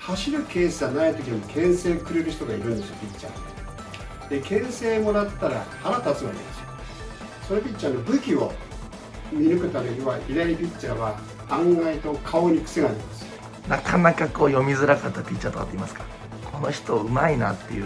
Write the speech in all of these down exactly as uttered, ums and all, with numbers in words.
走るケースじゃない時にも牽制くれる人がいるんですよ、ピッチャーで。で牽制もらったら腹立つわけですよ。そのピッチャーの武器を見抜くためには、左ピッチャーは案外と顔に癖があります。 なかなかこう読みづらかったピッチャーとかって言いますか？この人うまいなっていう。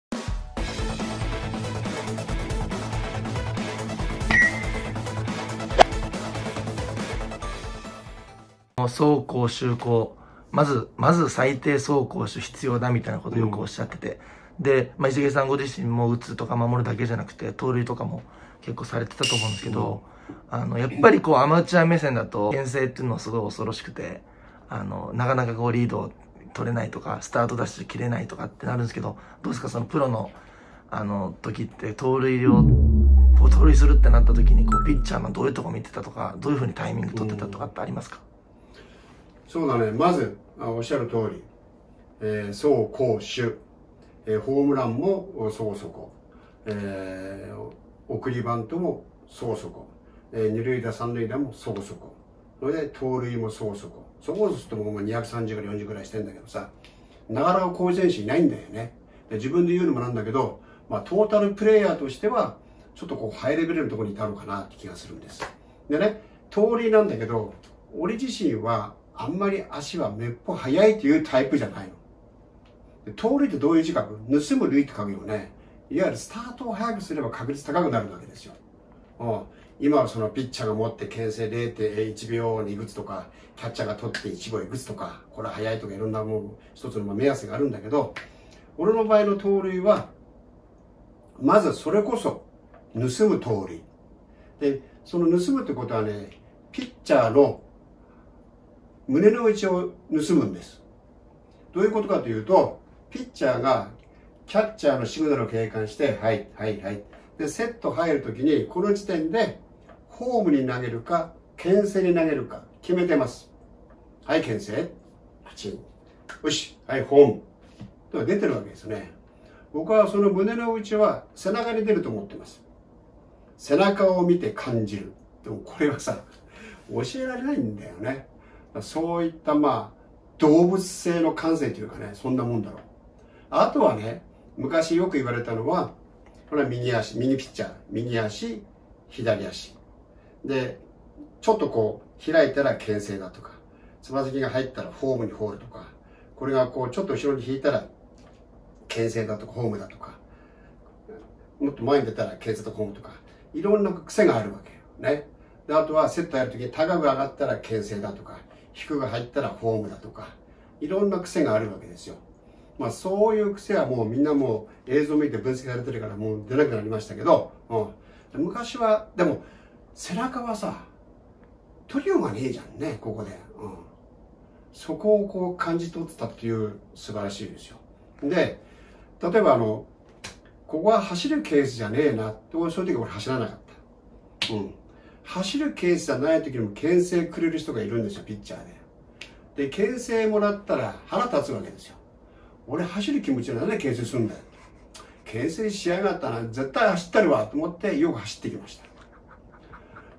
走攻守攻、まずまず最低走攻守必要だみたいなことをよくおっしゃってて、うん、で、まあ、石毛さんご自身も打つとか守るだけじゃなくて盗塁とかも結構されてたと思うんですけど、うん、あのやっぱりこうアマチュア目線だと牽制っていうのはすごい恐ろしくて、あのなかなかこうリードを取れないとかスタートダッシュ切れないとかってなるんですけど、どうですか、そのプロのあの時って盗塁を盗塁するってなった時にこうピッチャーのどういうとこ見てたとか、どういうふうにタイミング取ってたとかってありますか？ うん、そうだね、まずおっしゃる通り、えー、走攻守、えー、ホームランもそこそこ、えー、送りバントもそこそこ、えー、二塁打三塁打もそこそこ、それで盗塁もそこそこ、そこをするともうにひゃくさんじゅうからよんじゅうぐらいしてんだけどさ、なかなか好選手いないんだよね。で自分で言うのもなんだけど、まあ、トータルプレイヤーとしてはちょっとこうハイレベルのところにいたのかなって気がするんです。でね、盗塁なんだけど、俺自身はあんまり足はめっぽ速いというタイプじゃないの。で盗塁ってどういう字書く？盗む塁って書くよね。いわゆるスタートを早くすれば確率高くなるわけですよ。うん、今はそのピッチャーが持って牽制 れいてんいちびょうにいくつとか、キャッチャーが取っていちびょういくつとか、これは速いとかいろんなもう一つの目安があるんだけど、俺の場合の盗塁はまずそれこそ盗む盗塁で、その盗むってことはね、ピッチャーの胸の内を盗むんです。どういうことかというと、ピッチャーがキャッチャーのシグナルを警戒して、はいはいはいでセット入るときに、この時点でホームに投げるか牽制に投げるか決めてます。はい、牽制パチン、よし、はい、ホームと出てるわけですね。僕はその胸の内は背中に出ると思ってます。背中を見て感じる。でもこれはさ、教えられないんだよね。そういったまあ動物性の感性というかね、そんなもんだろう。あとはね、昔よく言われたのは、これは右足、右ピッチャー、右足、左足でちょっとこう開いたら牽制だとか、つま先が入ったらホームに放るとか、これがこうちょっと後ろに引いたら牽制だとかホームだとか、もっと前に出たら牽制とかホームとか、いろんな癖があるわけよね。であとはセットやるときに高く上がったら牽制だとか、低く入ったらホームだとか、いろんな癖があるわけですよ。まあそういう癖はもうみんなもう映像を見て分析されてるからもう出なくなりましたけど、うん、昔はでも背中はさ取りようがねえじゃんね、ここで、うん、そこをこう感じ取ってたっていう素晴らしいですよ。で例えばあのここは走るケースじゃねえなって、そういう時俺走らなかった、うん、走るケースじゃない時にも牽制くれる人がいるんですよ、ピッチャーで。で牽制もらったら腹立つわけですよ。俺走る気持ちでなんで牽制するんだよ、牽制しやがったら絶対走ってるわと思ってよく走ってきました。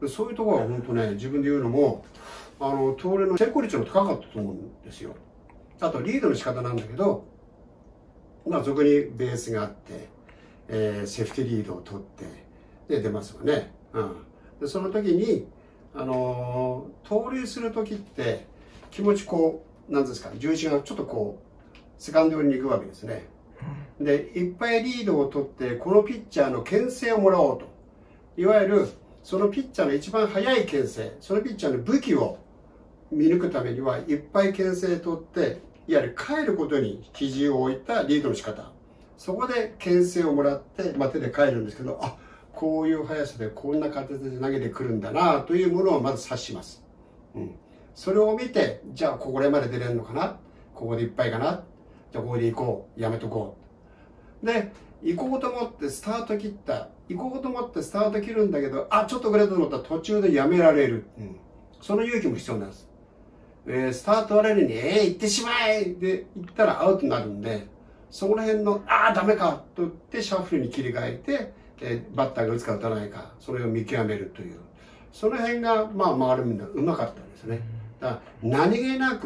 そういうところは本当ね、自分で言うのもあの盗塁の成功率も高かったと思うんですよ。あとリードの仕方なんだけど、まあそこにベースがあって、えー、セーフティーリードを取ってで出ますよね、うん、でその時にあのー、盗塁する時って気持ちこうなんですか、重心がちょっとこうセカンド寄りに行くわけですね。でいっぱいリードを取ってこのピッチャーの牽制をもらおうと、いわゆるそのピッチャーの一番速い牽制、そのピッチャーの武器を見抜くためにはいっぱい牽制取って、いわゆる帰ることに比重を置いたリードの仕方、そこで牽制をもらって、まあ、手で帰るんですけど、あ、こういう速さでこんな形で投げてくるんだなというものをまず察します、うん、それを見て、じゃあこれまで出れるのかな、ここでいっぱいかな、じゃあここで行こう、やめとこうで行こうと思ってスタート切った、行こうと思ってスタート切るんだけど、あ、ちょっと遅れたと思ったら途中でやめられる、うん、その勇気も必要なんです。えー、スタート割れるに、えー、行ってしまえで行ったらアウトになるんで、そこら辺の、ああ、ダメかと言ってシャッフルに切り替えて、えー、バッターが打つか打たないか、それを見極めるという、その辺が、まあ、回るみんなうまかったんですね。だから何気なく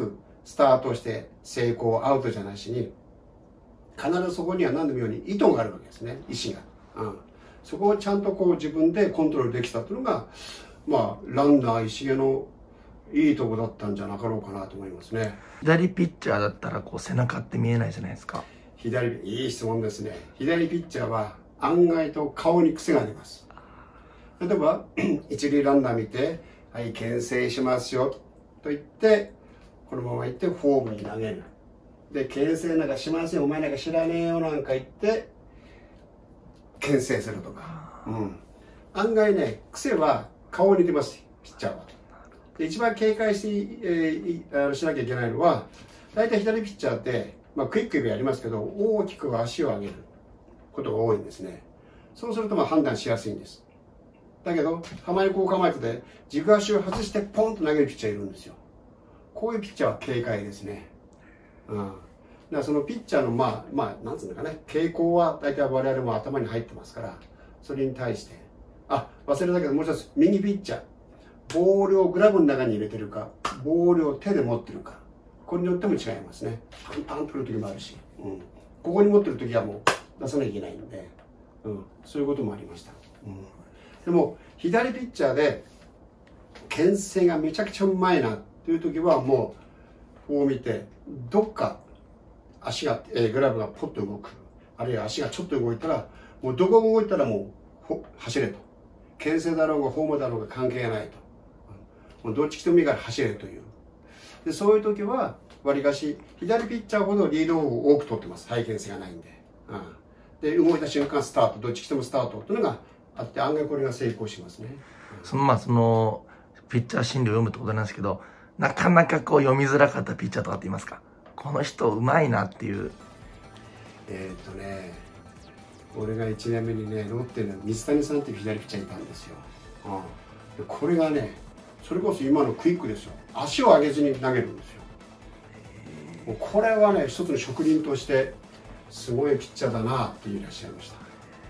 スタートして成功アウトじゃなしに、必ずそこには何でもように意図があるわけですね、意思が、うん、そこをちゃんとこう自分でコントロールできたというのが、まあランナー石毛のいいとこだったんじゃなかろうかなと思いますね。 左ピッチャーだったらこう背中って見えないじゃないですか。 左、いい質問ですね。左ピッチャーは案外と顔に癖があります。例えば一塁ランナー見て、はい牽制しますよと言ってこのまま行ってフォームに投げる。で牽制なんかしません、お前なんか知らねえよなんか言って牽制するとか、うん、案外ね癖は顔に出ます、ピッチャーは。で一番警戒して、えー、しなきゃいけないのは、大体左ピッチャーって、まあ、クイック指やりますけど大きく足を上げることが多いんですね。そうするとまあ判断しやすいんです。だけどたまにこう構えてて軸足を外してポンと投げるピッチャーいるんですよ。こういうピッチャーは警戒ですね。うん、だからそのピッチャーのまあまあなんつうのかね、傾向は大体我々も頭に入ってますから、それに対して、あ忘れたけどもう一つ、右ピッチャー、ボールをグラブの中に入れてるかボールを手で持ってるか、これによっても違いますね。パンパンとる時もあるし、うん、ここに持ってる時はもう出さなきゃいけないんで、うん、そういうこともありました。うん、でも左ピッチャーで牽制がめちゃくちゃうまいなっていう時は、もうこう見てどっか足が、えー、グラブがポッと動く、あるいは足がちょっと動いたらもうどこが動いたらもう走れと、牽制だろうがホームだろうが関係がないと、もうどっち来てもいいから走れという。でそういう時はわりかし左ピッチャーほどリードを多く取ってます、背牽制がないんで、うん、で動いた瞬間スタート、どっち来てもスタートというのがあって、案外これが成功しますね。うん、 そのまあそのピッチャー心理を読むってことなんですけど、なかなかこう読みづらかったピッチャーとかって言いますか、この人うまいなっていう。 えっとね俺がいちねんめにねロッテの水谷さんっていう左ピッチャーいたんですよ。うん、でこれがねそれこそ今のクイックですよ、足を上げずに投げるんですよ。もうこれはね一つの職人としてすごいピッチャーだなって言いらっしゃいました。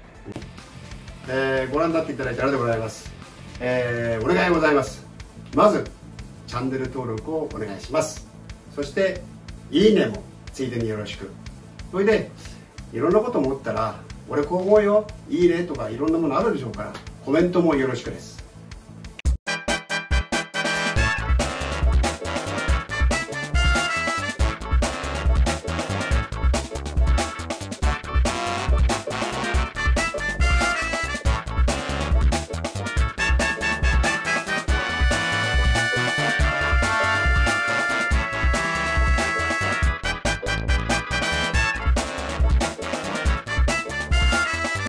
えー、ご覧になっていただいてありがとうございます。えー、お願いございます。まずチャンネル登録をお願いします。そしていいねもついでによろしく。それでいろんなこと思ったら俺こう思うよ、いいねとかいろんなものあるでしょうから、コメントもよろしくです。